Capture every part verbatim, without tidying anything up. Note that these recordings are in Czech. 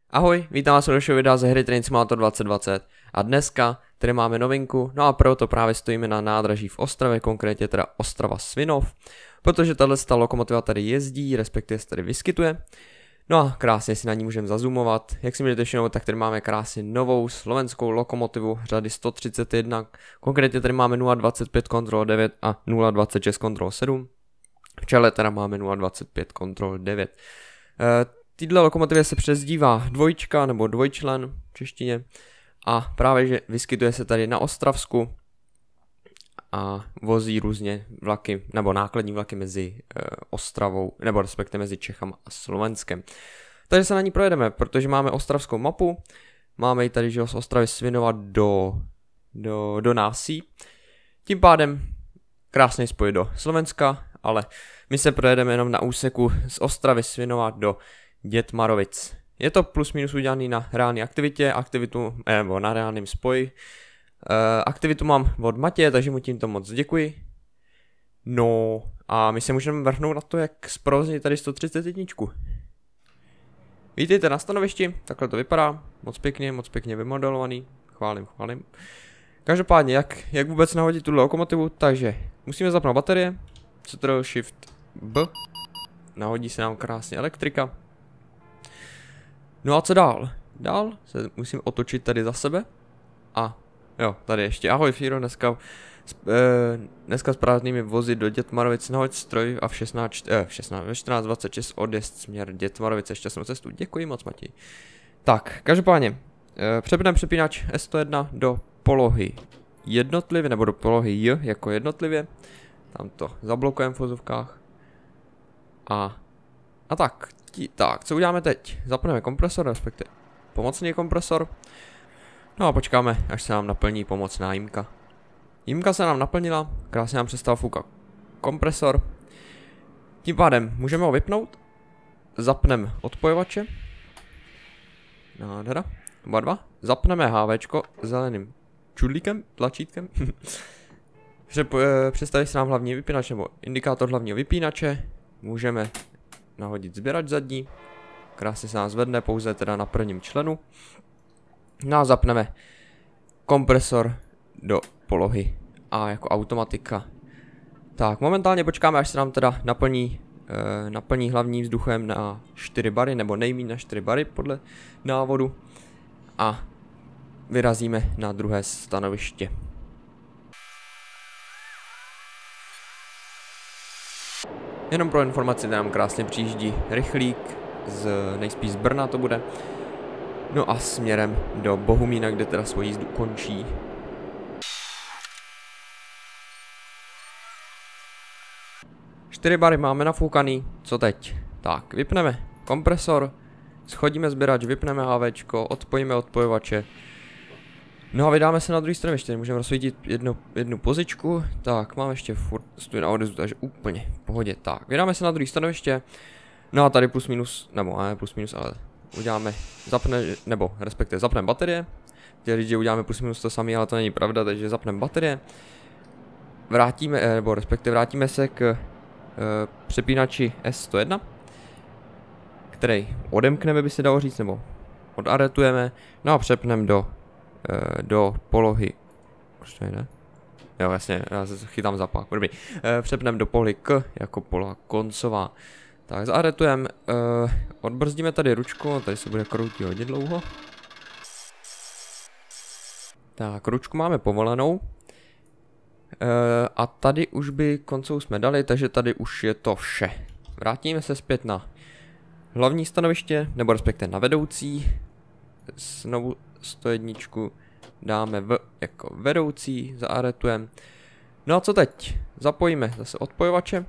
Ahoj, vítám vás u dalšího videa ze hry Train Simulator dvacet dvacet a dneska tady máme novinku, no a proto právě stojíme na nádraží v Ostravě, konkrétně teda Ostrava Svinov, protože tato lokomotiva tady jezdí, respektive se tady vyskytuje. No a krásně si na ní můžeme zazoomovat, jak si můžete všimnout, tak tady máme krásně novou slovenskou lokomotivu řady sto třicet jedna, konkrétně tady máme nula dvacet pět kontrol devět a nula dvacet šest kontrol sedm, v čele teda máme nula dvacet pět kontrol devět. E, Týhle lokomotivě se přezdívá dvojčka nebo dvojčlen v češtině a právě že vyskytuje se tady na Ostravsku a vozí různě vlaky nebo nákladní vlaky mezi e, Ostravou nebo respektive mezi Čechama a Slovenskem. Takže se na ní projedeme, protože máme ostravskou mapu, máme ji tady že z Ostravy Svinova do, do, do Násí, tím pádem krásný spoj do Slovenska, ale my se projedeme jenom na úseku z Ostravy Svinova do Dětmarovic. Je to plus minus udělaný na reální aktivitě, aktivitu, nebo na reálném spoji. E, aktivitu mám od Matěje, takže mu tímto moc děkuji. No a my se můžeme vrhnout na to, jak zprovoznit tady sto třicet jedna. Vítejte na stanovišti, takhle to vypadá, moc pěkně, moc pěkně vymodelovaný, chválím, chválím. Každopádně, jak, jak vůbec nahodit tuhle lokomotivu, takže musíme zapnout baterie, Ctrl Shift B, nahodí se nám krásně elektrika. No a co dál? Dál se musím otočit tady za sebe. A jo, tady ještě. Ahoj Fíro, dneska, e, dneska s prázdnými vozy do Dětmarovic, nahoď stroj a v šestnáct, eh, v šestnáct, ve čtrnáct dvacet šest odjezd směr Dětmarovice, šťastnou cestu. Děkuji moc, Matěj. Tak, každopádně, e, přepneme přepínač S sto jedna do polohy jednotlivě, nebo do polohy J jako jednotlivě. Tam to zablokujeme v vozovkách. A, a tak. Tak, co uděláme teď? Zapneme kompresor, respektive pomocný kompresor. No a počkáme, až se nám naplní pomocná jímka. Jímka se nám naplnila, krásně nám přestal foukat kompresor. Tím pádem můžeme ho vypnout. Zapneme odpojovače. Nádhera. Oba dva. Zapneme HVčko zeleným čudlíkem, tlačítkem. Představí se nám hlavní vypínač nebo indikátor hlavního vypínače. Můžeme nahodit sběrač zadní, krásně se nám zvedne pouze teda na prvním členu. No a zapneme kompresor do polohy A jako automatika. Tak, momentálně počkáme, až se nám teda naplní, e, naplní hlavní vzduchem na čtyři bary, nebo nejméně na čtyři bary podle návodu. A vyrazíme na druhé stanoviště. Jenom pro informaci, nám krásně přijíždí rychlík, z, nejspíš z Brna to bude. No a směrem do Bohumína, kde teda svoji jízdu končí. Čtyři bary máme nafoukaný, co teď? Tak, vypneme kompresor, schodíme sběrač, vypneme HVčko, odpojíme odpojovače. No a vydáme se na druhý stanoviště, můžeme rozsvítit jednu, jednu pozičku. Tak, mám ještě furt stůj na odezvu, takže úplně v pohodě. Tak, vydáme se na druhý stanoviště. No a tady plus minus, nebo ne plus minus, ale uděláme, zapne, nebo respektive zapneme baterie. Chtěl říct, že uděláme plus minus to samé, ale to není pravda, takže zapneme baterie. Vrátíme, nebo respektive vrátíme se k e, přepínači S sto jedna, který odemkneme, by se dalo říct, nebo odaretujeme. No a přepneme do do polohy, proč to jde? Jo, jasně, já se chytám za pák, dobrý. E, přepneme do polohy K jako poloha koncová. Tak, zaretujeme, e, odbrzdíme tady ručku, tady se bude kroutit hodně dlouho. Tak, ručku máme povolenou. E, a tady už by koncovou jsme dali, takže tady už je to vše. Vrátíme se zpět na hlavní stanoviště, nebo respektive na vedoucí. Znovu sto jedna dáme v jako vedoucí, zaaretujeme. No a co teď? Zapojíme zase odpojovače.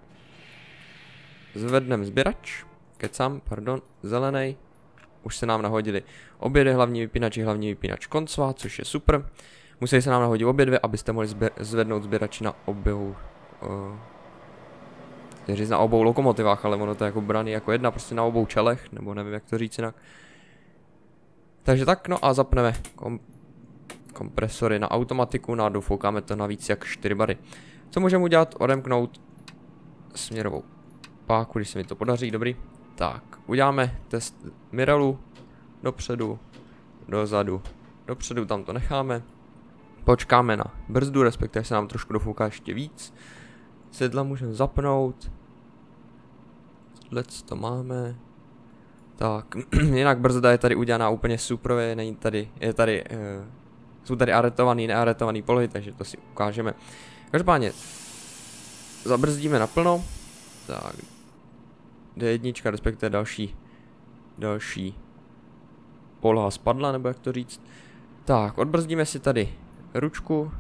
Zvedneme sběrač. Kecám, pardon, zelený. Už se nám nahodili obě dvě hlavní vypínači, hlavní vypínač koncová, což je super. Musí se nám nahodit obě dvě, abyste mohli zvednout sběrač na obou uh, říct na obou lokomotivách, ale ono to je jako braný jako jedna, prostě na obou čelech, nebo nevím jak to říct jinak. Takže tak, no a zapneme kom kompresory na automatiku, no a dofoukáme to na víc jak čtyři bary. Co můžeme udělat? Odemknout směrovou páku, když se mi to podaří, dobrý. Tak, uděláme test Mirelu, dopředu, dozadu, dopředu, tam to necháme. Počkáme na brzdu, respektive se nám trošku dofouká ještě víc. Sedla můžeme zapnout. Tohle to máme. Tak, jinak brzda je tady udělaná úplně super, není tady, je tady, uh, jsou tady aretovaný, nearetovaný polohy, takže to si ukážeme. Každopádně, zabrzdíme naplno. Tak, D jedna, respektive další, další poloha spadla, nebo jak to říct. Tak, odbrzdíme si tady ručku.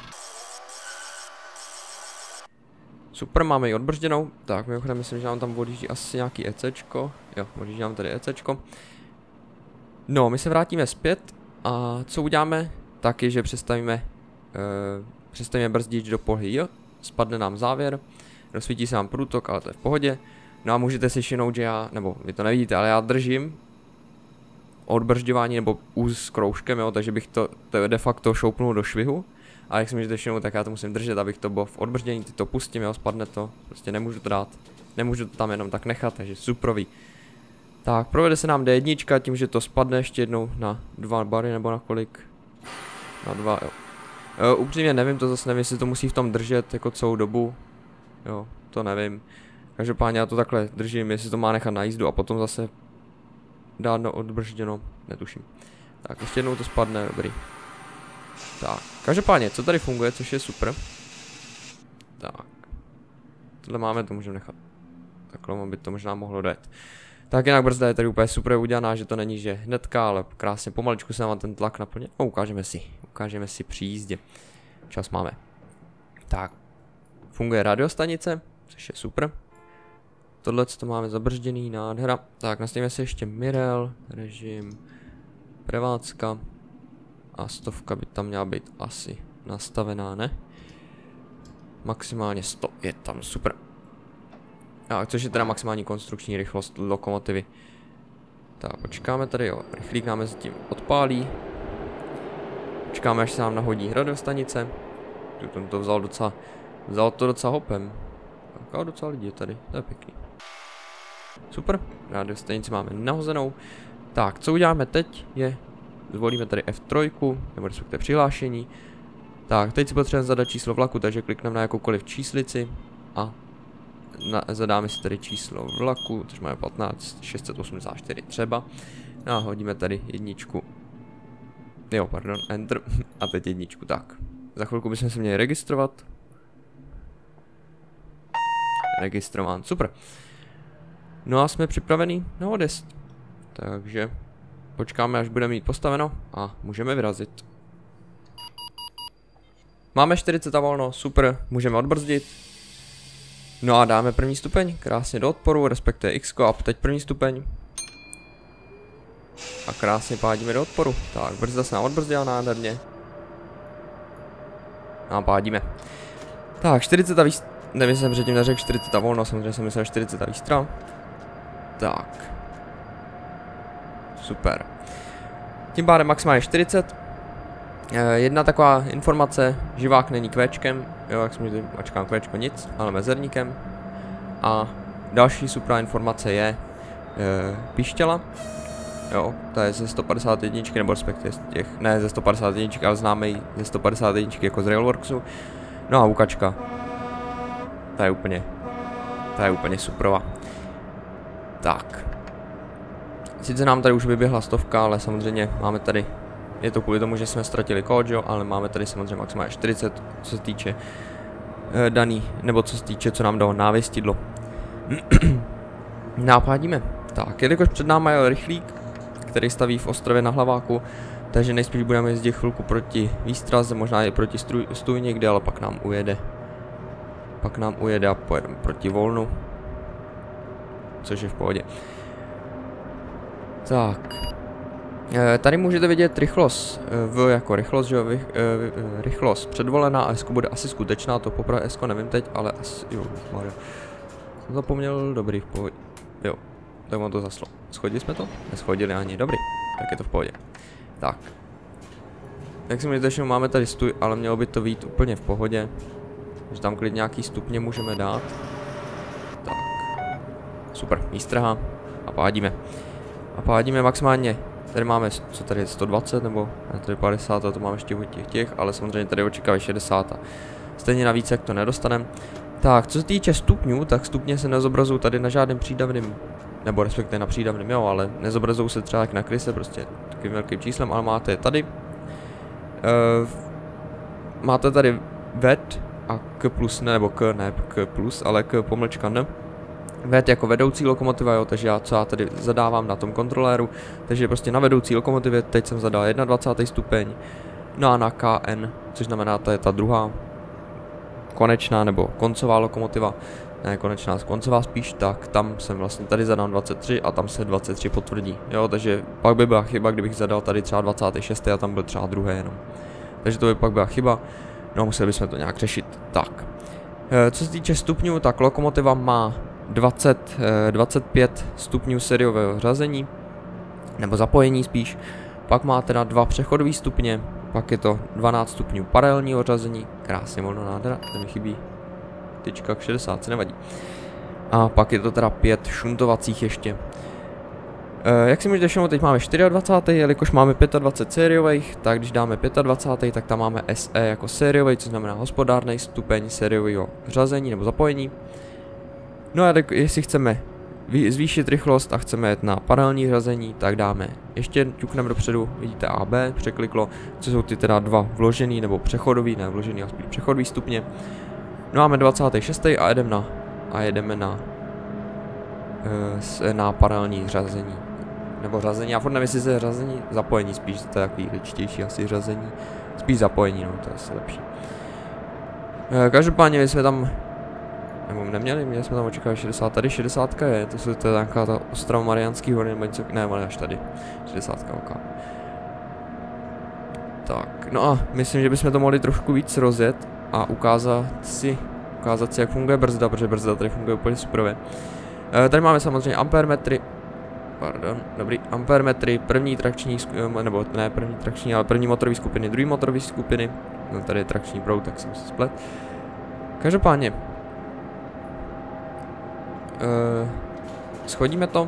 Super, máme ji odbržděnou. Tak, mimochodem myslím, že nám tam odjíždí asi nějaký ECčko. Jo, odjíždí nám tady ECčko. No, my se vrátíme zpět a co uděláme, tak je, že přestavíme, uh, přestavíme brzdič do polohy J, spadne nám závěr, rozsvítí se nám průtok, ale to je v pohodě. No a můžete si všimnout, že já, nebo vy to nevidíte, ale já držím odbržďování nebo úz s kroužkem, jo, takže bych to, to de facto šoupnul do švihu. A jak si můžete všimnout, tak já to musím držet, abych to bylo v odbrždění, ty to pustím, jo, spadne to, prostě nemůžu to dát, nemůžu to tam jenom tak nechat, takže suprový. Tak, provede se nám D jedna tím, že to spadne ještě jednou na dva bary, nebo na kolik? Na dva, jo. jo upřímně nevím, to zase nevím, jestli to musí v tom držet jako celou dobu, jo, to nevím. Každopádně já to takhle držím, jestli to má nechat na jízdu a potom zase dát na odbržděno, netuším. Tak, ještě jednou to spadne, dobrý. Tak, každopádně, co tady funguje, což je super. Tak. Tohle máme, to můžeme nechat. Takhle by to možná mohlo dát. Tak jinak brzda je tady úplně super udělaná, že to není, že hnedka, ale krásně pomaličku se nám ten tlak naplně. No, ukážeme si. Ukážeme si při jízdě. Čas máme. Tak. Funguje radiostanice, což je super. Tohle to máme zabržděný, nádhera. Tak, nastavíme si ještě Mirel, režim, prevádzka. A stovka by tam měla být asi nastavená, ne? Maximálně sto je tam, super. A což je teda maximální konstrukční rychlost lokomotivy. Tak, počkáme tady, jo, rychlík nám mezi tím odpálí. Počkáme, až se nám nahodí radiostanice. Tu to vzal docela, vzal to docela hopem. Tak, a docela lidí je tady, to je pěkný. Super, radiostanici máme nahozenou. Tak, co uděláme teď je, zvolíme tady F tři, nebo respektive přihlášení. Tak, teď si potřebujeme zadat číslo vlaku, takže klikneme na jakoukoliv číslici a na, zadáme si tady číslo vlaku, což máme patnáct šest set osmdesát čtyři třeba. A hodíme tady jedničku. Jo, pardon, enter. A teď jedničku, tak. Za chvilku bychom se měli registrovat. Registrován, super. No a jsme připraveni na odjezd. Takže počkáme, až bude mít postaveno a můžeme vyrazit. Máme čtyřicet a volno, super, můžeme odbrzdit. No a dáme první stupeň, krásně do odporu, respektive X a teď první stupeň. A krásně pádíme do odporu. Tak, brzda se nám odbrzdila nádherně. A pádíme. Tak, čtyřicet a výstra. Nevím, jsem předtím neřekl čtyřicet a volno, samozřejmě jsem myslel čtyřicet a výstra. Tak. Super. Tím pádem maximálně čtyřicet. Jedna taková informace, živák není kvéčkem, jo, jak jsme mačkám kvéčko nic, ale mezerníkem. A další super informace je e, pištěla, jo, to je ze sto padesát jedna, nebo respektive z těch, ne ze sto padesát jedna, ale známe ji ze sto padesát jedna jako z Railworksu. No a ukačka, ta je úplně, ta je úplně superová. Tak. Sice nám tady už vyběhla stovka, ale samozřejmě máme tady, je to kvůli tomu, že jsme ztratili kód, jo, ale máme tady samozřejmě maximálně čtyřicet, co se týče e, daný, nebo co se týče, co nám dalo návěstidlo. Nápádíme. Tak, jelikož před náma je rychlík, který staví v Ostrově na Hlaváku, takže nejspíš budeme jezdit chvilku proti výstraze, možná i proti stůj někde, ale pak nám ujede. Pak nám ujede a pojedeme proti volnu. Což je v pohodě. Tak. E, tady můžete vidět rychlost v jako rychlost, že jo, vy, e, rychlost předvolená a S bude asi skutečná, to poprvé S nevím teď, ale asi, jo, Mario. Jsem zapomněl, dobrý, v pohodě. Jo, tak mám to zaslo. Schodili jsme to? Neschodili ani, dobrý, tak je to v pohodě. Tak. Jak si můžete všimnout, máme tady stůj, ale mělo by to být úplně v pohodě. Že tam klidně nějaký stupně můžeme dát. Tak. Super, výstraha. A pádíme. A pádíme maximálně Tady máme, co tady je, sto dvacet nebo tady padesát, a to máme ještě od těch těch, ale samozřejmě tady očekávají šedesát. A stejně navíc, jak to nedostaneme. Tak, co se týče stupňů, tak stupně se nezobrazují tady na žádném přídavném, nebo respektive na přídavném, jo, ale nezobrazují se třeba jak na kryse, prostě takovým velkým číslem, ale máte je tady. Uh, máte tady ved a k plus, ne, nebo k, ne k plus, ale k pomlčka n. Ved jako vedoucí lokomotiva, jo, takže já co já tady zadávám na tom kontroléru, takže prostě na vedoucí lokomotivě teď jsem zadal dvacátý první stupeň, no a na K N, což znamená, to je ta druhá konečná nebo koncová lokomotiva, ne konečná, koncová spíš, tak tam jsem vlastně tady zadám dvacet tři a tam se dvacet tři potvrdí, jo, takže pak by byla chyba, kdybych zadal tady třeba dvacátý šestý a tam byl třeba druhý jenom. Takže to by pak byla chyba, no museli bychom to nějak řešit. Tak, e, co se týče stupňů, tak lokomotiva má dvacet, dvacet pět stupňů sériového řazení, nebo zapojení spíš, pak má teda dva přechodové stupně, pak je to dvanáct stupňů paralelního řazení, krásně volno nádhera, to mi chybí tyčka k šedesát, nevadí. A pak je to teda pět šuntovacích ještě. E, jak si můžete všimnout, teď máme dvacátý čtvrtý, jelikož máme dvacet pět sériových, tak když dáme dvacátý pátý, tak tam máme S E jako sériový, což znamená hospodárný stupeň sériového řazení nebo zapojení. No a tak, jestli chceme zvýšit rychlost a chceme jet na paralelní řazení, tak dáme ještě ťukneme dopředu, vidíte A B, překliklo, co jsou ty teda dva vložený nebo přechodový, ne vložený, ale spíš přechodový stupně. No máme dvacátý šestý a jedeme na, a jedeme na, e, na paralelní řazení. Nebo řazení, já furt nevím, jestli se řazení, zapojení spíš, to je takový ličitější asi řazení, spíš zapojení, no to je asi lepší. E, každopádně my jsme tam nebo neměli, měli jsme tam očekávat šedesát, tady šedesát je, to jsou to je nějaká ta Ostrava Mariánský hory nebo něco, ne, ale až tady, šedesát, ok. Tak, no a myslím, že bychom to mohli trošku víc rozjet a ukázat si, ukázat si, jak funguje brzda, protože brzda tady funguje úplně superově. E, tady máme samozřejmě ampermetry, pardon, dobrý, ampermetry, první trakční, nebo ne první trakční, ale první motorové skupiny, druhý motorové skupiny, no tady je trakční proud, tak jsem se splet. Každopádně, Uh, schodíme to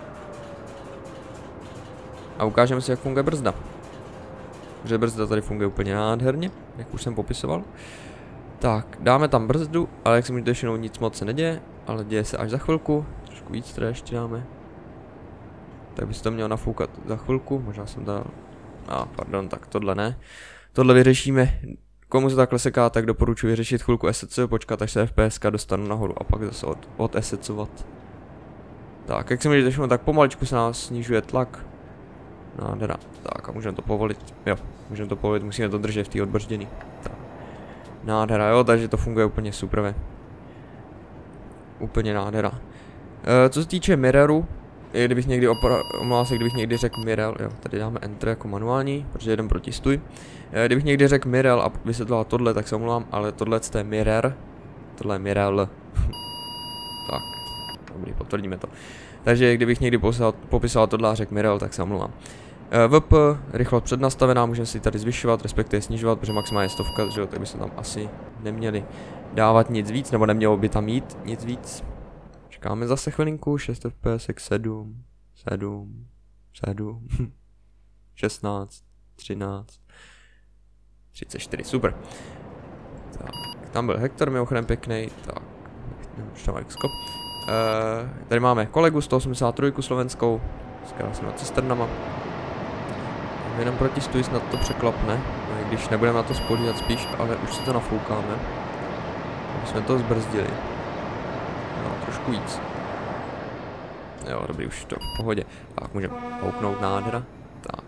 a ukážeme si, jak funguje brzda. Protože brzda tady funguje úplně nádherně, jak už jsem popisoval. Tak, dáme tam brzdu, ale jak si můžete všimnout, nic moc se neděje, ale děje se až za chvilku. Trošku víc teda ještě dáme. Tak by se to mělo nafoukat za chvilku, možná jsem dal... A, ah, pardon, tak tohle ne. Tohle vyřešíme. Komu se takhle seká, tak doporučuji vyřešit chvilku S C, počkat, až se F P S dostanu nahoru a pak zase od, od SCovat. Tak, jak si můžete všimnout, tak pomaličku se nás snižuje tlak. Nádhera. Tak a můžeme to povolit. Jo, můžeme to povolit, musíme to držet v té odbrždění. Tak. Nádhera, jo, takže to funguje úplně super. Úplně nádhera. E, co se týče mirroru, kdybych někdy omlouvám se, kdybych někdy řekl mirror, jo, tady dáme enter jako manuální, protože jedem proti stůj. E, kdybych někdy řekl mirror a vysvětloval tohle, tak se omlouvám, ale tohle je mirror, tohle je mirror. Tak, dobrý, potvrdíme to. Takže kdybych někdy popisoval, popisoval tohle a řekl mirror, tak se omlouvám. E, V P, rychlost přednastavená, můžeme si tady zvyšovat, respektive snižovat, protože maximálně stovka, že jo, tak bychom tam asi neměli dávat nic víc, nebo nemělo by tam jít nic víc. Čekáme zase chvilinku, šest F P S, sedm, sedm, sedm, šestnáct, třináct, třicet čtyři, super. Tak, tam byl Hektor, mimochodem pěkný, tak, už tam Xkop. Uh, tady máme kolegu sto osmdesát tři slovenskou, s krásnýma cisternama. Jenom proti stůj snad to překlapne, no, i když nebudeme na to spolíhat spíš, ale už si to nafoukáme. Aby jsme to zbrzdili. No, trošku víc. Jo, dobrý, už to v pohodě. Tak, můžeme houknout nádhera. Tak.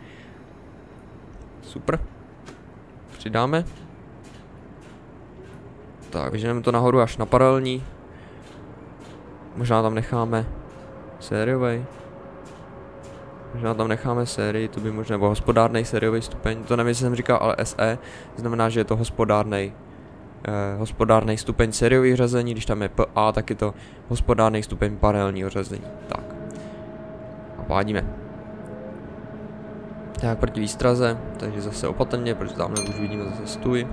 Super. Přidáme. Tak, vyženeme to nahoru až na paralelní. Možná tam necháme sériový. Možná tam necháme sérii, to by možná, nebo hospodárnej sériový stupeň. To nevím, jestli jsem říkal, ale S E znamená, že je to hospodárnej. Eh, hospodárnej stupeň sériových řazení, když tam je P A, tak je to hospodárnej stupeň paralelního řazení. Tak. A pádíme. Tak proti výstraze, takže zase opatrně, protože tam už vidíme zase stůj.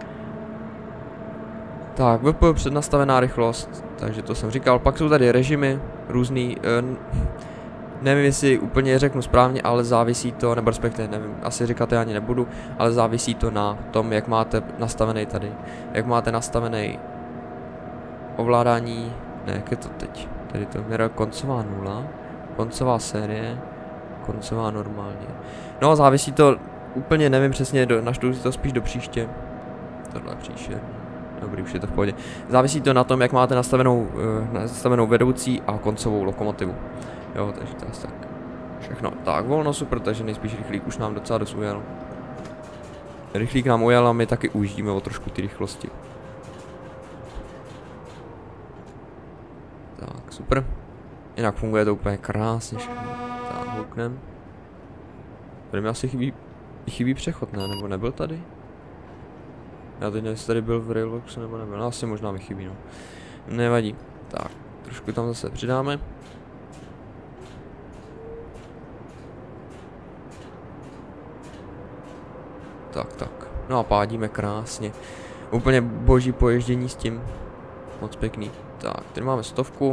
Tak, V P přednastavená rychlost, takže to jsem říkal. Pak jsou tady režimy, různý, eh, nevím, jestli úplně řeknu správně, ale závisí to, nebo respektive nevím, asi říkat já ani nebudu, ale závisí to na tom, jak máte nastavený tady, jak máte nastavený ovládání, ne, jak je to teď, tady to měra koncová nula, koncová série, koncová normálně, no závisí to, úplně nevím přesně, do, naštu si to spíš do příště, tohle příště, dobrý, už je to v pohodě, závisí to na tom, jak máte nastavenou, uh, nastavenou vedoucí a koncovou lokomotivu. Jo, takže to je tak všechno. Tak, volno super, takže nejspíš rychlík už nám docela dost ujel. Rychlík nám ujel a my taky ujíždíme o trošku ty rychlosti. Tak, super. Jinak funguje to úplně krásně všechno. Tak, houknem. Tady mi asi chybí, chybí přechod, ne? Nebo nebyl tady? Já teď nevím, jestli tady byl v Railworksu nebo nebyl. No, asi možná mi chybí, no. Nevadí. Tak, trošku tam zase přidáme. Tak, tak. No a pádíme krásně. Úplně boží poježdění s tím. Moc pěkný. Tak, tady máme stovku.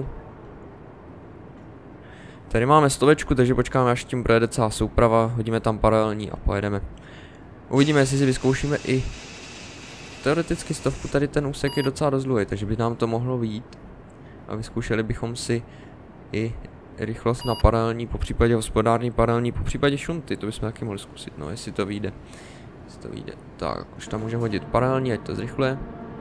Tady máme stovečku, takže počkáme, až tím projede celá souprava. Hodíme tam paralelní a pojedeme. Uvidíme, jestli si vyzkoušíme i teoreticky stovku. Tady ten úsek je docela dost dlouhý, takže by nám to mohlo vyjít. A vyzkoušeli bychom si i rychlost na paralelní, po případě hospodární paralelní, po případě šunty. To bychom taky mohli zkusit, no, jestli to vyjde. To vyjde. Tak, už tam můžeme hodit paralelní, ať to zrychluje.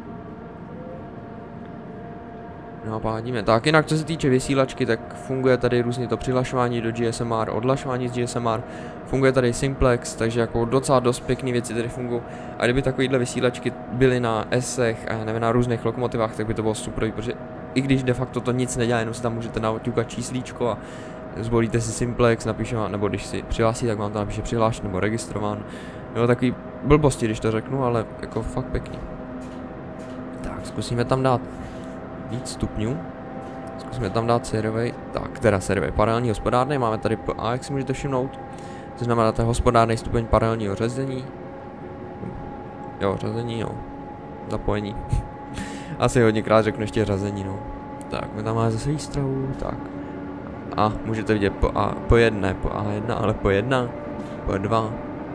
No a pádíme. Tak, jinak co se týče vysílačky, tak funguje tady různě to přihlašování do G S M R, odhlašování z G S M R, funguje tady Simplex, takže jako docela dost pěkný věci tady fungují. A kdyby takovýhle vysílačky byly na esech a já nevím, na různých lokomotivách, tak by to bylo super, protože i když de facto to nic nedělá, jenom si tam můžete naťukat číslíčko a zvolíte si Simplex, napíše vám, nebo když si přihlásí, tak vám to napíše přihlášen nebo registrován. Jo, takový blbosti, když to řeknu, ale jako fakt pěkný. Tak, zkusíme tam dát víc stupňů. Zkusíme tam dát sériový, tak teda sériový paralelní hospodárný, máme tady P A, jak si můžete všimnout. To znamená, to je hospodárný stupeň paralelního řazení. Jo, řazení, jo. Zapojení. Asi hodněkrát řeknu ještě řazení, no. Tak, my tam máme zase výstrahu, tak. A můžete vidět P A, P jedna, ne P A jedna, ale P jedna, P dva,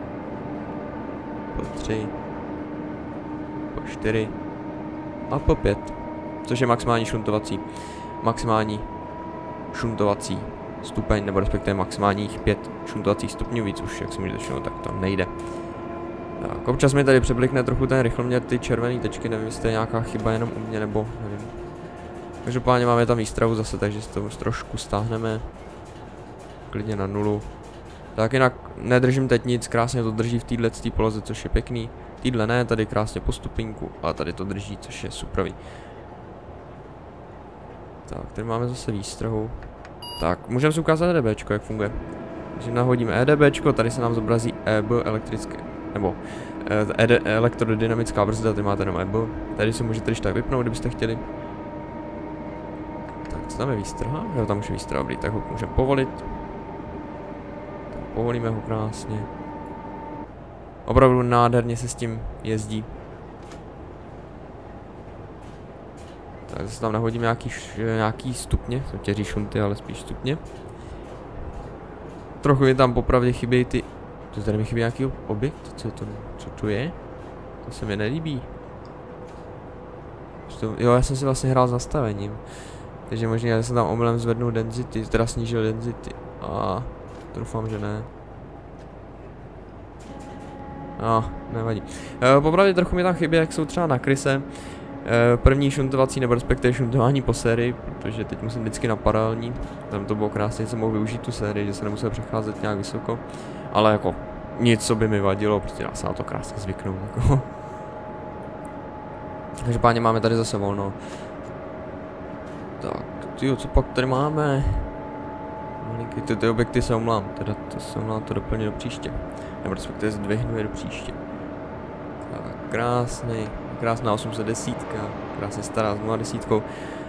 P tři, P čtyři a P pět, což je maximální šuntovací, maximální šuntovací stupeň, nebo respektive maximálních pět šuntovacích stupňů, víc už, jak si můžete všimnout, tak to nejde. Tak, občas mi tady přeblikne trochu ten rychloměr, ty červené tečky, nevím, jestli to je nějaká chyba jenom u mě, nebo nevím. Každopádně máme tam výstrahu zase, takže si to trošku stáhneme. Klidně na nulu. Tak jinak nedržím teď nic, krásně to drží v této poloze, což je pěkný. Týdle ne, tady krásně po stupinku, ale tady to drží, což je superový. Tak, tady máme zase výstrahu. Tak, můžeme si ukázat EDBčko, jak funguje. Takže nahodíme EDBčko, tady se nám zobrazí E B elektrické, nebo e, elektrodynamická brzda, tady máte jenom E B. Tady si můžete když tak vypnout, kdybyste chtěli. Tak, co tam je výstraha? Jo, tam už je výstraha, dobrý, tak ho můžeme povolit. Tak, povolíme ho krásně. Opravdu nádherně se s tím jezdí. Tak zase tam nahodíme nějaký, nějaký stupně, jsou těří šunty, ale spíš stupně. Trochu mi tam popravdě chybějí ty... To tady mi chybí nějaký objekt? Co to, co to je? To se mi nelíbí. To, jo, já jsem si vlastně hrál s nastavením. Takže možná já jsem tam omylem zvednul density, teda snížil density. A doufám, že ne. No, nevadí. E, popravdě trochu mi tam chybí, jak jsou třeba na kryse. E, první šuntovací nebo respektive šuntování po sérii, protože teď musím vždycky na paralelní. Tam to bylo krásně, jsem mohl využít tu sérii, že se nemusel přecházet nějak vysoko. Ale jako nic, co by mi vadilo, prostě dá se na to krásně zvyknout. Jako. Takže páně máme tady zase volno. Tak, tyjo, co pak tady máme? Malinký, ty, ty objekty se omlám, teda to se omlám to doplně do příště. Nebo respektive zdvihnu je do příště. Tak, krásný, krásná osm set deset, krásně stará s nula desítkou.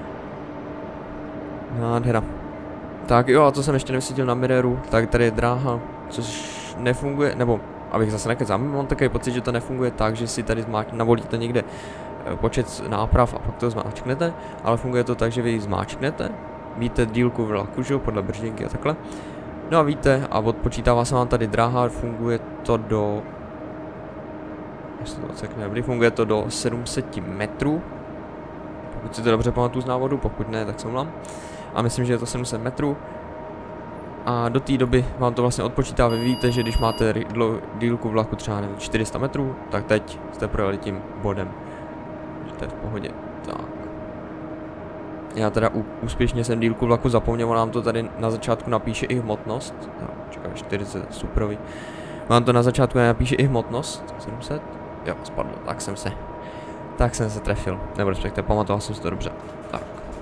Nádhera. Tak jo, a co jsem ještě nevysvětlil na Mirroru, tak tady je dráha, což nefunguje, nebo abych zase nekecal, mám takový pocit, že to nefunguje tak, že si tady navolíte někde počet náprav a pak to zmáčknete, ale funguje to tak, že vy ji zmáčknete, víte dílku vlaku, že podle bržděnky a takhle, No a víte, a odpočítává se vám tady dráha, funguje to do... Jestli to odsekne, dobrý, funguje to do sedm set metrů. Pokud si to dobře pamatuju z návodu, pokud ne, tak se omlám. A myslím, že je to sedm set metrů. A do té doby vám to vlastně odpočítá, vy víte, že když máte dílku vlaku třeba nevím, čtyři sta metrů, tak teď jste projeli tím bodem. Takže to je v pohodě. Tak. Já teda úspěšně jsem dílku vlaku zapomněl, nám to tady na začátku napíše i hmotnost. Tak, čekaj, čtyřicet, superový. Vám to na začátku napíše i hmotnost, sedm set. Jo, spadlo, tak jsem se. Tak jsem se trefil, nebo respektive pamatoval jsem si to dobře. Tak.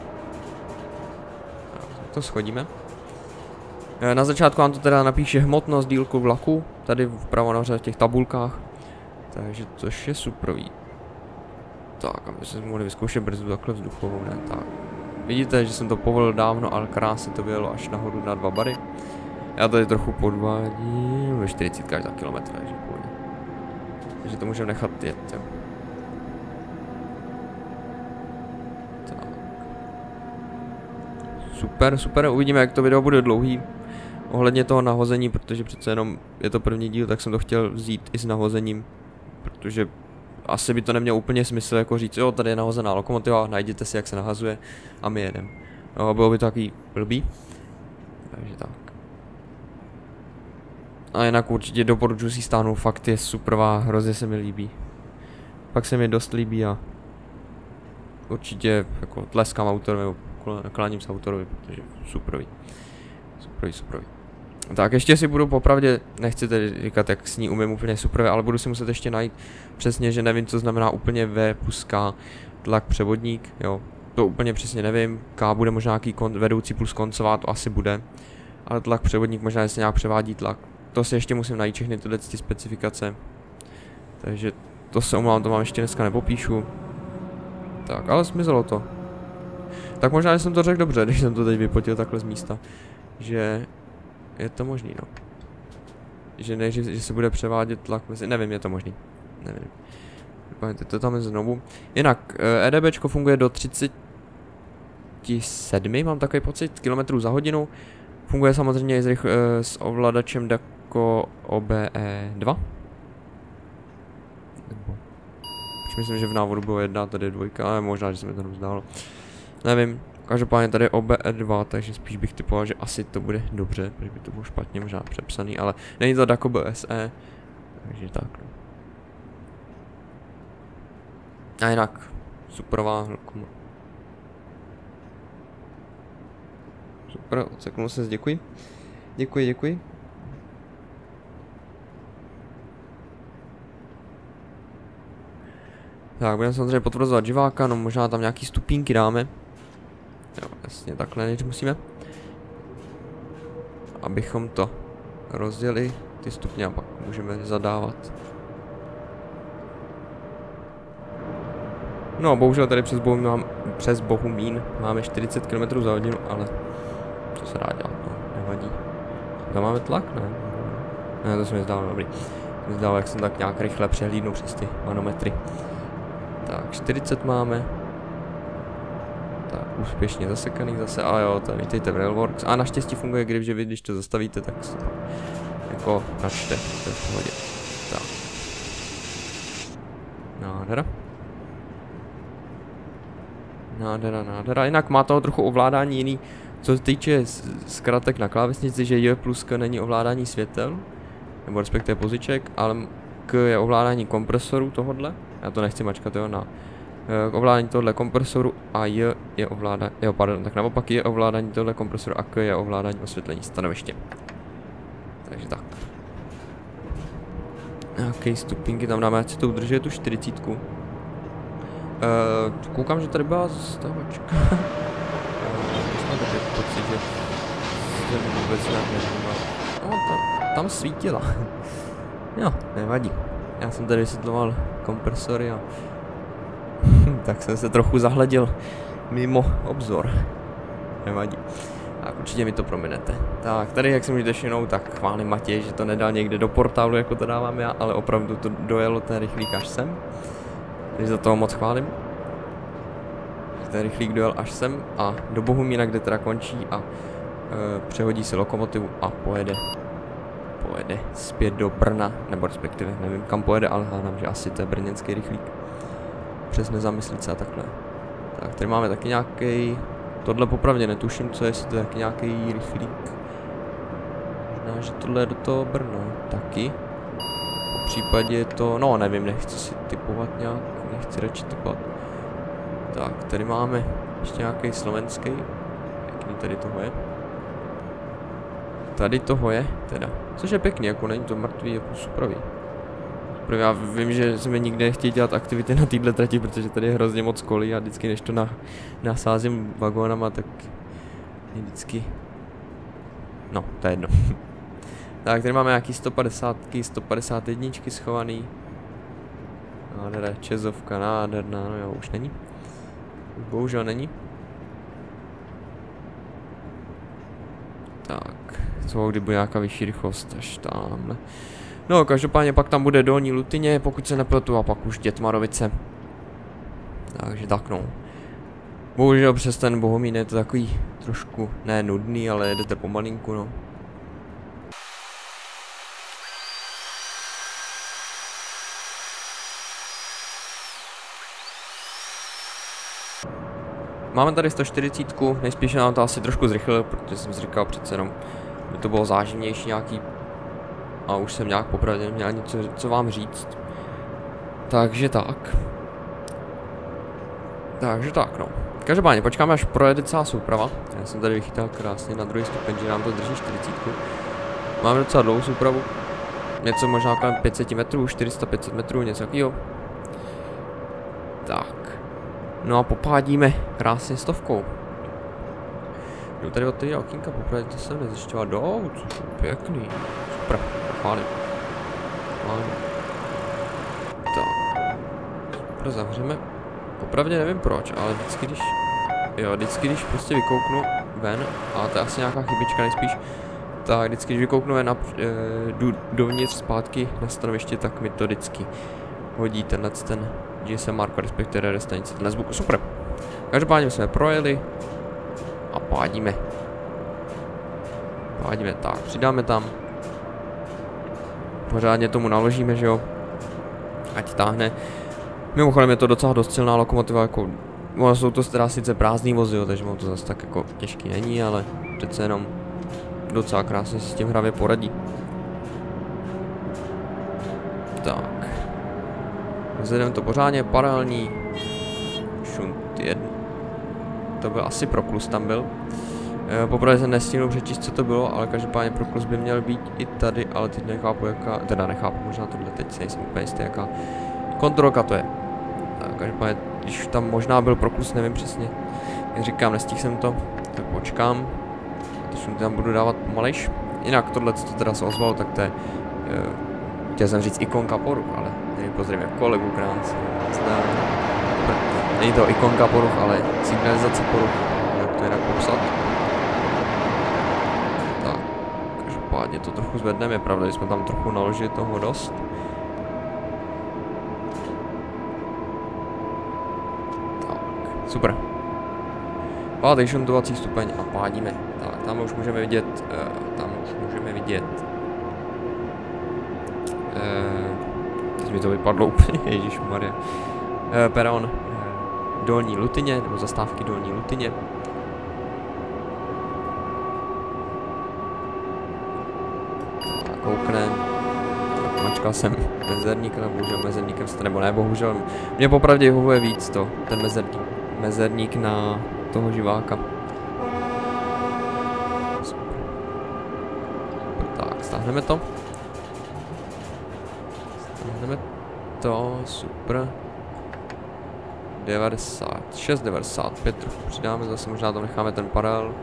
To schodíme. Na začátku vám to teda napíše hmotnost dílku vlaku, tady vpravo nahoře v těch tabulkách. Takže což je superový. Tak, aby jsme mohli vyzkoušet brzdu takhle vzduchovou, ne? Tak. Vidíte, že jsem to povolil dávno, ale krásně to bylo až nahoru na dva bary. Já tady trochu podvádím, ve čtyřicet za kilometr, takže půjde. Takže to můžeme nechat jet, jo. Tak. Super, super, uvidíme, jak to video bude dlouhý. Ohledně toho nahození, protože přece jenom je to první díl, tak jsem to chtěl vzít i s nahozením. Protože asi by to nemělo úplně smysl jako říct, jo, tady je nahozená lokomotiva, najděte si, jak se nahazuje a my jedeme. No, bylo by to takový blbý. Takže tak. A jinak určitě doporučuji si stáhnout, fakt je superová, hrozně se mi líbí. Pak se mi dost líbí a určitě jako tleskám autorovi, nakláním se autorovi, protože superový. Superový, superový. Tak ještě si budu popravdě, nechci tedy říkat, jak s ní umím úplně super, ale budu si muset ještě najít přesně, že nevím, co znamená úplně V plus K, tlak převodník, jo. To úplně přesně nevím, K bude možná nějaký vedoucí plus koncová, to asi bude. Ale tlak převodník možná, jestli nějak převádí tlak. To si ještě musím najít všechny tyhle ty specifikace. Takže to se omlouvám, to vám ještě dneska nepopíšu. Tak, ale zmizelo to. Tak možná, že jsem to řekl dobře, když jsem to teď vypotil takhle z místa. Že je to možný, no. Že ne, že, že se bude převádět tlak mezi... Nevím, je to možný. Nevím. Vypadněte to tam znovu. Jinak, EDBčko funguje do třicet sedm, mám takový pocit, kilometrů za hodinu. Funguje samozřejmě i s, rych, s ovladačem Daco O B E dva. Nebo... Myslím, že v návodu bylo jedna, tady je dvojka, ale možná, že se mi to nezdálo. Nevím. Každopádně tady je O B E dva, takže spíš bych typoval, že asi to bude dobře, protože by to bylo špatně možná přepsaný, ale není to Daco B S E, takže tak. No. A jinak, superová lokomotiva. Super, odseknul se, děkuji. Děkuji, děkuji. Tak, budeme samozřejmě potvrzovat živáka, no možná tam nějaký stupínky dáme. Jo, jasně, takhle než musíme. Abychom to rozdělili, ty stupně, a pak můžeme zadávat. No, bohužel tady přes Bohumín, mám, přes Bohumín máme čtyřicet kilometrů za hodinu, ale co se dá dělat, no, nevadí. Tam máme tlak, ne? Ne, to se mi zdálo, dobrý. To mi zdálo, jak jsem tak nějak rychle přehlídnu přes ty manometry. Tak, čtyřicet máme. Tak, úspěšně zasekaný zase, a jo, to vítejte v Railworks. A naštěstí funguje grip, že vy, když to zastavíte, tak se jako načte, to je v pohodě. Tak. Nádhera. Nádhera, nádhera. Jinak má toho trochu ovládání jiný, co se týče zkratek na klávesnici, že J plus K není ovládání světel, nebo respektive poziček, ale K je ovládání kompresoru tohodle. Já to nechci mačkat, jo, na k ovládání tohle kompresoru a J je ovládání, jo, pardon, tak naopak je ovládání tohle kompresoru a K je ovládání osvětlení stanoviště. Takže tak. Jaký stupínky tam dáme, ať si to udrží tu čtyřicítku. Uh, koukám, že tady byla zastavačka. Mám takový pocit, že se vůbec nějak nevnímal. No, tam, tam svítila. Jo, nevadí. Já jsem tady vysvětloval kompresory a tak jsem se trochu zahleděl mimo obzor. Nevadí. Tak určitě mi to prominete. Tak, tady jak se můžete všimnout, tak chválím Matěj, že to nedal někde do portálu, jako to dávám já, ale opravdu to dojelo ten rychlík až sem. Takže za toho moc chválím. Ten rychlík dojel až sem a do Bohumína, kde teda končí, a přehodí si lokomotivu a pojede. Pojede zpět do Brna, nebo respektive nevím kam pojede, ale hádám, že asi to je brněnský rychlík. Přes Nezamyslíce a takhle. Tak, tady máme taky nějaký. Tohle popravdě netuším, co je, jestli to je taky nějaký rychlík. Možná, že tohle je do toho Brna taky. Po případě je to, no nevím, nechci si typovat nějak, nechci radši typovat. Tak, tady máme ještě nějaký slovenský. Jaký tady toho je? Tady toho je, teda. Což je pěkný, jako není to mrtvý, jako suprový. Protože já vím, že jsme nikdy nechtěli dělat aktivity na této trati, protože tady je hrozně moc kolí a vždycky než to na, nasázím vagónama, tak je vždycky... No, to je jedno. Tak, tady máme nějaký sto padesát, sto padesát jedna schovaný. Nádhera, čezovka, nádherná, no jo, už není. Už bohužel není. Tak, co kdy bude nějaká vyšší rychlost, až tamhle. No, každopádně pak tam bude Dolní Lutyně, pokud se nepletu, a pak už Dětmarovice. Takže tak no. Bohužel přes ten Bohumín je to takový trošku, ne nudný, ale jedete pomalinku, no. Máme tady sto čtyřicet, nejspíš nám to asi trošku zrychlil, protože jsem si říkal přece jenom, že to bylo záživnější nějaký. A už jsem nějak popravdě měl něco, co vám říct. Takže tak. Takže tak, no. Každopádně, počkáme, až projede celá souprava. Já jsem tady vychytal krásně na druhý stupeň, že nám to drží čtyřicet. Máme docela dlouhou soupravu. Něco možná kolem pět set metrů, čtyři sta pět set metrů, něco takového. Tak. No a popádíme krásně stovkou. Jdu tady od tady okýnka, popravdě to jsem nezjišťoval do, pěkný. Super, chválím. Chválím. Tak. Super, zavřeme. Popravdě nevím proč, ale vždycky když... Jo, vždycky když prostě vykouknu ven, a to je asi nějaká chybička nejspíš, tak vždycky když vykouknu ven a e, jdu dovnitř zpátky na stanoviště, tak mi to vždycky hodí tenhle ten G S M marko, respektive stanici tenhle zvuku. Super. Každopádně jsme projeli a pádíme. Pádíme tak, přidáme tam. Pořádně tomu naložíme, že jo. Ať táhne. Mimochodem je to docela dost silná lokomotiva, jako... Ono jsou to teda sice prázdný vozy, jo, takže to zase tak jako těžký není, ale přece jenom docela krásně si s tím hravě poradí. Tak. Zjedeme to pořádně, paralelní. Šunt jeden. To byl asi proklus tam byl. E, poprvé jsem nestihnul přečíst, co to bylo, ale každopádně proklus by měl být i tady, ale teď nechápu jaká, teda nechápu, možná tohle teď si nejsem úplně jistý, jaká kontrolka to je. Tak, každopádně, když tam možná byl proklus, nevím přesně. Jak říkám, nestihl jsem to, tak počkám. To šunty tam budu dávat pomalejš. Jinak tohle, co to teda se ozvalo, tak to je, e, chtěl jsem říct ikonka poruch, ale pozdravím kolegu Kránce. Není to ikonka poruch, ale signalizace poruch, jak to jinak popsat. Tak, každopádně to trochu zvedneme, je pravda, že jsme tam trochu naložili toho dost. Tak, super. Pátý šuntovací stupeň a pádíme. Tak, tam už můžeme vidět, uh, tam už můžeme vidět. Uh, Teď mi to vypadlo úplně, ježišmarja. E, peron e, Dolní Lutyně, nebo zastávky Dolní Lutyně. Tak, kouknem. Tak, mačkal jsem mezerník, ale bohužel mezerníkem jste, nebo ne, bohužel. Mě popravdě vyhovuje víc to, ten mezerník, mezerník na toho živáka. Super. Tak, stáhneme to. Jdeme to, super. devadesát šest, devadesát pět, trochu přidáme, zase možná tam necháme ten paralel.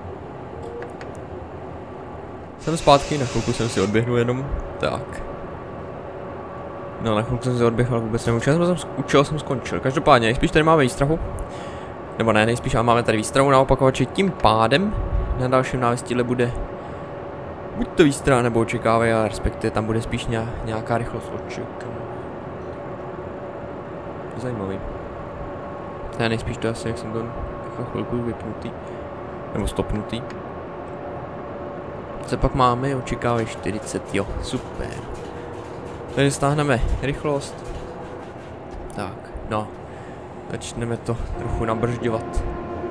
Jsem zpátky, na chvilku jsem si odběhnul jenom, tak. No, na chvilku jsem si odběhl, ale vůbec nevím, jsem, u čeho jsem skončil. Každopádně, nejspíš tady máme výstrahu. Nebo ne, nejspíš, ale máme tady výstrahu na opakovači, tím pádem na dalším návěstíle bude buď to výstraha, nebo očekávají, ale respektive tam bude spíš nějaká rychlost očekávání. Zajímavý. Ne, nejspíš to asi, jak jsem to jako chvilku vypnutý. Nebo stopnutý. Co pak máme? Očekávají čtyřicet, jo, super. Tady stáhneme rychlost. Tak, no. Začneme to trochu nabržďovat.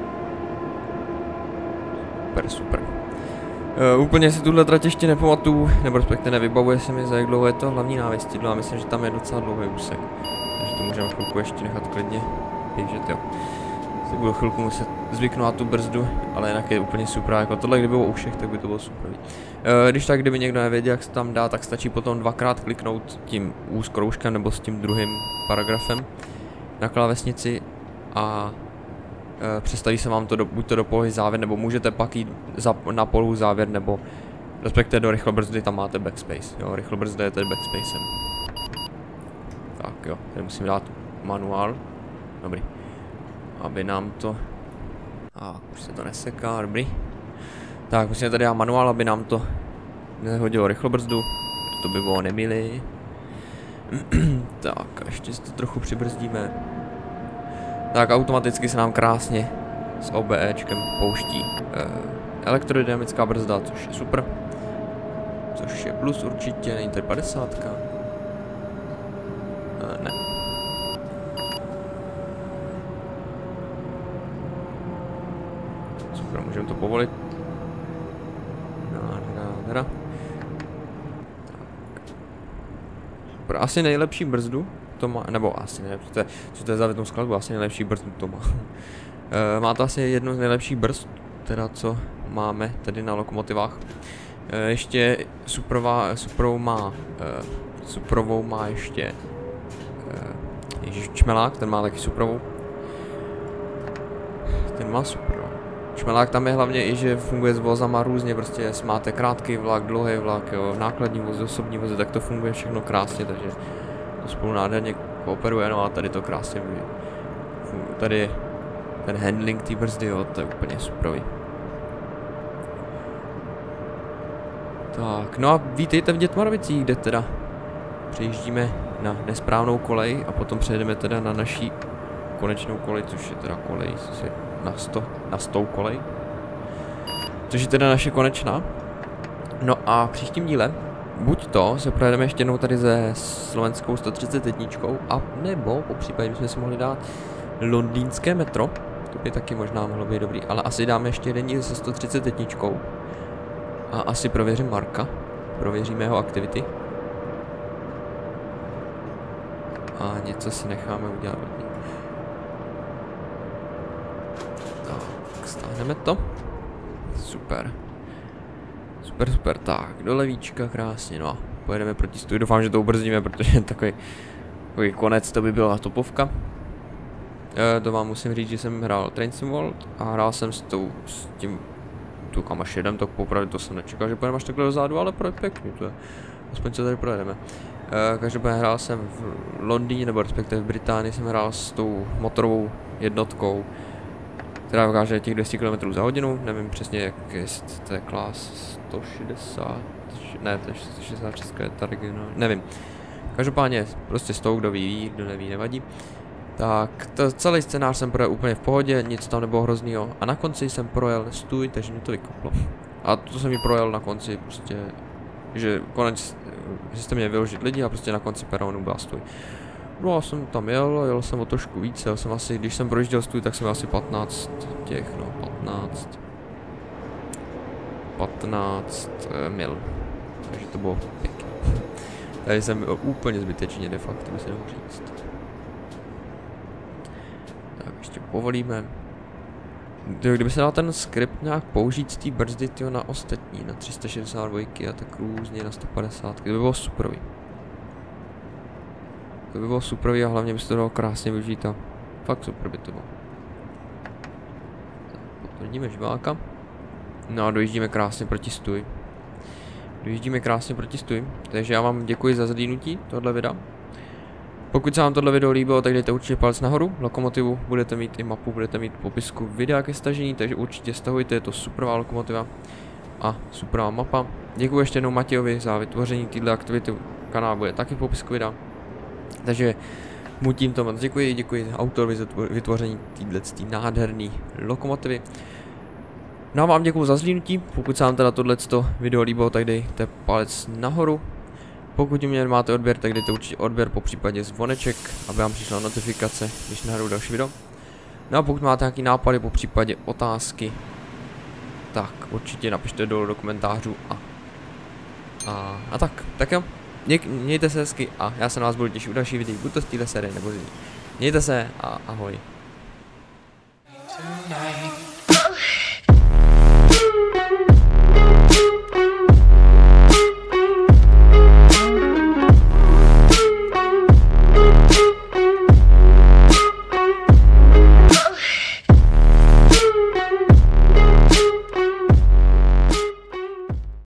Super, super. Uh, úplně si tuhle trať ještě nepamatuju, nebo respektive nevybavuje se mi, za jak dlouho je to hlavní návěstidlo a myslím, že tam je docela dlouhý úsek. Takže to můžeme chvilku ještě nechat klidně běžet, jo. Si budu chvilku muset zvyknout na tu brzdu, ale jinak je úplně super, jako tohle kdyby bylo u všech, tak by to bylo super. Uh, když tak, kdyby někdo nevěděl, jak se tam dá, tak stačí potom dvakrát kliknout tím U s kroužkem nebo s tím druhým paragrafem na klávesnici a uh, představí se vám to do, buď to do polohy závěr, nebo můžete pak jít za, na polohu závěr, nebo respektive do rychlobrzdy, tam máte backspace, jo, rychlobrzda je tady backspacem. Tak jo, tady musím dát manuál, dobrý, aby nám to, a už se to neseká, dobrý. Tak musíme tady dát manuál, aby nám to nehodilo rychlobrzdu, to by bylo nemilý. Tak, ještě si to trochu přibrzdíme. Tak automaticky se nám krásně s OBEčkem pouští eh, elektrodynamická brzda, což je super. Což je plus určitě, není tady padesátka. Eh, ne. Super, můžeme to povolit. Nádhera. Super, asi nejlepší brzdu to má, nebo asi nejlepší, to je, co to je za větnou skladbu, asi nejlepší brzdu to má. E, má to asi jednu z nejlepších brzd, teda co máme tady na lokomotivách. E, ještě suprová, suprovou má, e, suprovou má ještě, e, ježiš, čmelák, ten má taky suprovou. Ten má suprovou. Čmelák tam je hlavně i, že funguje s vozama různě, prostě máte krátký vlak, dlouhý vlak, jo, nákladní voz, osobní vozy, tak to funguje všechno krásně, takže to spolu nádherně kooperuje, no a tady to krásně funguje. Tady ten handling té brzdy, jo, to je úplně superový. Tak, no a vítejte v Dětmarovicích, kde teda přejíždíme na nesprávnou kolej a potom přejedeme teda na naší konečnou kolej, což je teda kolej na sto, na stou kolej. Což je teda naše konečná. No a v příštím díle buď to se projedeme ještě jednou tady se slovenskou sto třicet jedna a nebo po případě bychom si mohli dát londýnské metro. To by taky možná mohlo být dobrý, ale asi dáme ještě jeden díl se sto třicet jedna a asi prověřím Marka. Prověříme jeho aktivity. A něco si necháme udělat. Tak, stáhneme to. Super. Super, super, tak, do levíčka krásně, no a pojedeme proti stůj, doufám, že to ubrzdíme, protože takový, takový konec to by byla topovka. E, to vám musím říct, že jsem hrál Train Sim World a hrál jsem s, tou, s tím, tu kam až jedem, tak popravdě to jsem nečekal, že pojedeme až takhle dozadu, ale projekt pěkný, to je, aspoň co tady projedeme. E, každopádně hrál jsem v Londýně, nebo respektive v Británii jsem hrál s tou motorovou jednotkou, která ukáže těch dvě stě kilometrů za hodinu, nevím přesně jak je, to je klas sto šedesát, ne, to je sto šedesát šest, je ta regionální, nevím. Každopádně prostě s tou, kdo ví, ví, kdo neví, nevadí. Tak, to, celý scénář jsem projel úplně v pohodě, nic tam nebylo hroznýho a na konci jsem projel stůj, takže mě to vykoplo. A to jsem mi projel na konci prostě, že konec, že jste mě vyložit lidi a prostě na konci peronu byla stůj. No a jsem tam jel, jel jsem o trošku víc, jel jsem asi, když jsem projížděl stůj, tak jsem měl asi patnáct těch, no, patnáct, patnáct eh, mil, takže to bylo pěkně. Tady jsem byl úplně zbytečně de facto, by se dalo říct. Tak ještě povolíme. Kdyby se dal ten skript nějak použít z té brzdy tyjo, na ostatní, na tři sta šedesát dva a tak různě na sto padesát, to by bylo superový. To by bylo superový a hlavně by se to dalo krásně využít a fakt super by to bylo. Tak, potvrdíme žváka. No a dojíždíme krásně proti stůj. Dojíždíme krásně proti stůj, takže já vám děkuji za zhlídnutí tohle videa. Pokud se vám tohle video líbilo, tak dejte určitě palec nahoru. Lokomotivu budete mít i mapu, budete mít popisku videa ke stažení, takže určitě stahujte, je to superová lokomotiva a superová mapa. Děkuji ještě jednou Matějovi za vytvoření této aktivity, kanál bude taky v popisku videa. Takže mu tímto moc děkuji, děkuji autorovi za vytvoření této nádherné lokomotivy. No a vám děkuju za zhlídnutí, pokud se vám teda tohleto video líbilo, tak dejte palec nahoru. Pokud mě máte odběr, tak dejte určitě odběr, po případě zvoneček, aby vám přišla notifikace, když nahraju další video. No a pokud máte nějaký nápady, po případě otázky, tak určitě napište dolů do komentářů a, a, a tak, tak jo. Měj, mějte se hezky a já se na vás budu těšit u dalších videí, buď to z téhle série nebo z jiných. Mějte se a ahoj. Tonight.